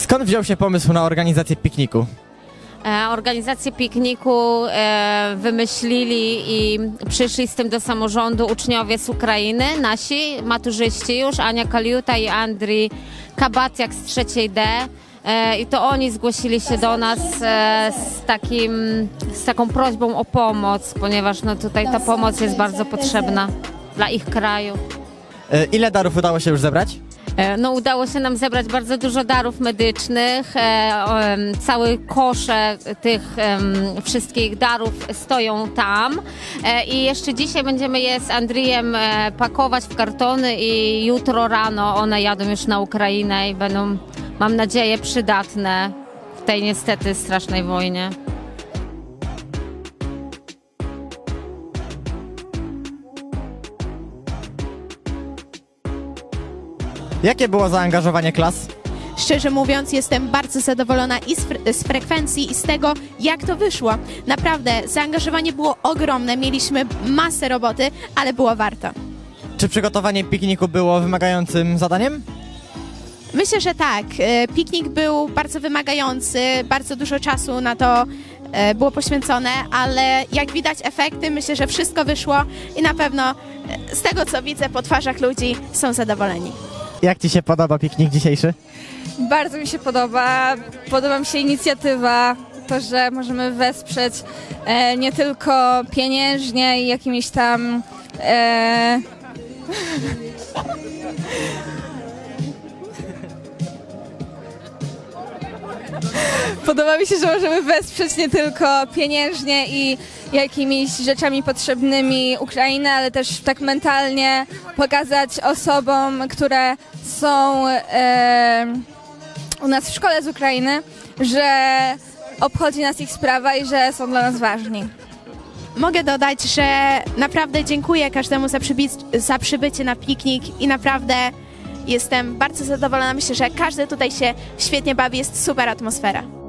Skąd wziął się pomysł na organizację pikniku? Organizację pikniku wymyślili i przyszli z tym do samorządu uczniowie z Ukrainy, nasi maturzyści już, Ania Kaliuta i Andrii Kabacjak z 3D. I to oni zgłosili się do nas z taką prośbą o pomoc, ponieważ no tutaj ta pomoc jest bardzo potrzebna dla ich kraju. Ile darów udało się już zebrać? No, udało się nam zebrać bardzo dużo darów medycznych. Całe kosze tych wszystkich darów stoją tam. I jeszcze dzisiaj będziemy je z Andrijem pakować w kartony i jutro rano one jadą już na Ukrainę i będą, mam nadzieję, przydatne w tej niestety strasznej wojnie. Jakie było zaangażowanie klas? Szczerze mówiąc, jestem bardzo zadowolona i z frekwencji, i z tego, jak to wyszło. Naprawdę, zaangażowanie było ogromne, mieliśmy masę roboty, ale było warto. Czy przygotowanie pikniku było wymagającym zadaniem? Myślę, że tak. Piknik był bardzo wymagający, bardzo dużo czasu na to było poświęcone, ale jak widać efekty, myślę, że wszystko wyszło i na pewno z tego, co widzę po twarzach ludzi, są zadowoleni. Jak Ci się podoba piknik dzisiejszy? Bardzo mi się podoba. Podoba mi się inicjatywa, to, że możemy wesprzeć nie tylko pieniężnie i jakimiś tam Podoba mi się, że możemy wesprzeć nie tylko pieniężnie i jakimiś rzeczami potrzebnymi Ukrainy, ale też tak mentalnie pokazać osobom, które są u nas w szkole z Ukrainy, że obchodzi nas ich sprawa i że są dla nas ważni. Mogę dodać, że naprawdę dziękuję każdemu za przybycie na piknik i naprawdę jestem bardzo zadowolona. Myślę, że każdy tutaj się świetnie bawi, jest super atmosfera.